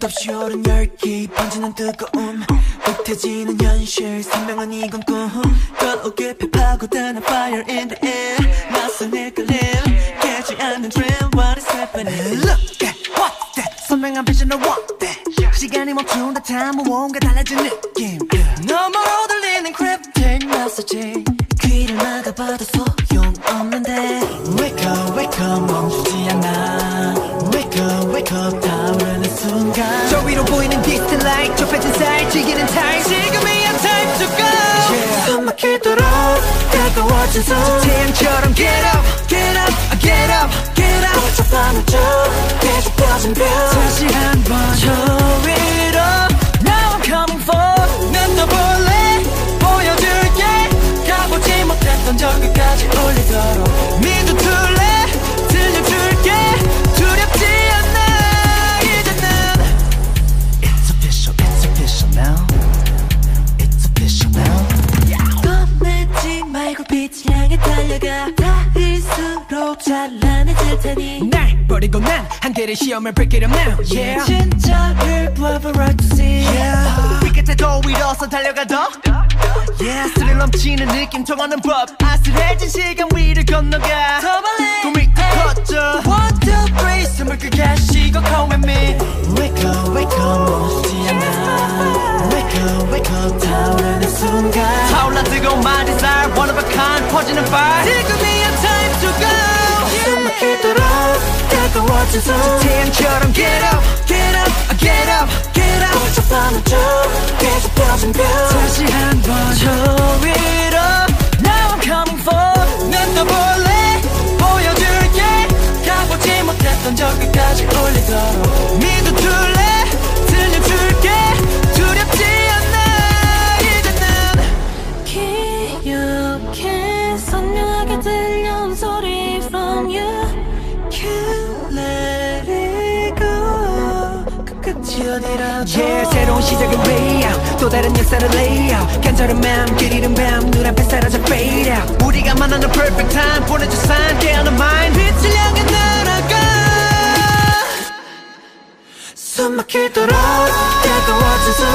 끝없이 오른 열기 번지는 뜨거움 흩어지는 현실 선명한 이건 꿈 거울에 파고드는 fire in the air 낯선 헷갈림 깨지 않는 dream what is happening Look at what that 선명한 vision of what that 시간이 멈춘 듯한 무언가 달라진 느낌 너머로 들리는 크래비티 메시지 귀를 막아봐도 소용없는데 Wake up wake up 멈추지 않아 Wake up wake up 타오르는 순간 저 위로 보이는 distant light 좁혀진 사이 지기는 time 지금이야 time to go yeah. 숨 막히도록 가까워진 손 태양처럼 get up get up get up get up 꽃처럼 쭉 계속 펴진 별 다시 한번 저 위로 Now I'm coming for 난 더 볼래 보여줄게 가보지 못했던 저 끝까지 올리도록 믿어둘래 들려줄게 두렵지 않아 이제는 It's official now It's official now 겁내지 말고 빛을 향해 달려가 닿을수록 찬란해질 테니 날 버리고 난 한계를 시험을 break it up now yeah. 진짜를 have a right to see yeah. 위 끝에 더 위로서 달려가 더 yeah. 스릴 넘치는 느낌 통하는 법 아슬해진 시간 위를 건너가 더 빨리 꿈이 더 커져 1, 2, 3 숨을 크게 쉬고 come with me Wake up wake up 멈추지 않아 Wake up wake up 타오르는 순간 타올라 뜨거운 my desire one of a kind 퍼지는 fire 지금이야 time to go 숨 막히도록 가까워진 손 태양처럼 get up get up get up get up 꽃처럼 쭉 계속 펴진 별 다시 한번 저 위로 Now I'm coming for 난 더 볼래 보여줄게 가보지 못했던 저 끝까지 올리도록 믿어둘래 들려줄게 두렵지 않아 이제는 기억해 선명하게 들려온 소리 from you Can't let it go 끝까지 어디라도 yeah, 새로운 시작의 way out 또 다른 역사를 lay out 간절한 맘 그리는 밤 눈앞에 사라져 fade out 우리가 만나는 perfect time 보내줘 sign 깨어난 mind 빛을 향해 날아가 숨 막히도록 가까워진 손